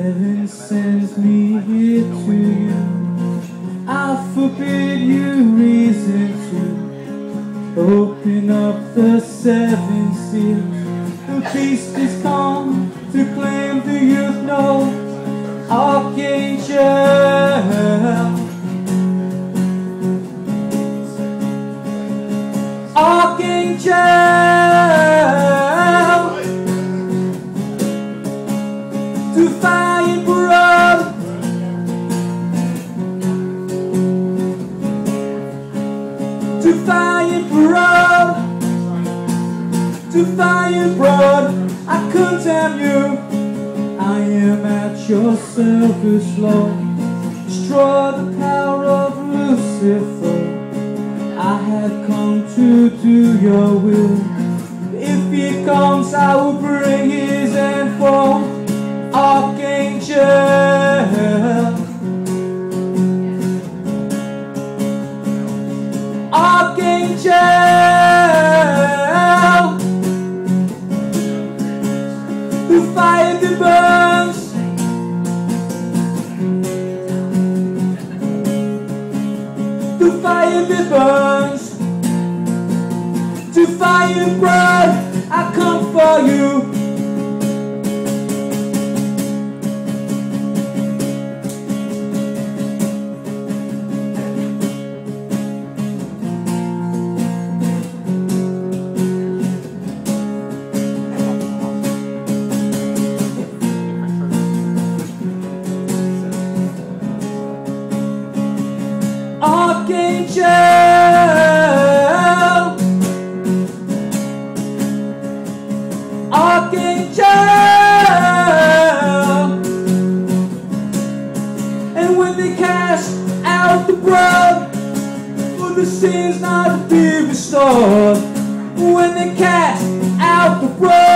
Heaven sends me here to you. I forbid you reason to open up the seven seals. The beast is come to claim the youth. No, Archangel, Archangel, to fire and blood, to fire and blood, to fire and blood. I condemn you. I am at your service, Lord. Destroy the power of Lucifer. I had come to do your will. If he comes, I will bring his end forth. Archangel, Archangel, the fire that burns, the fire that burns, to fire and blood, I come for you. Archangel, Archangel, and when they cast out the blood, for the sins not to be restored, when they cast out the blood,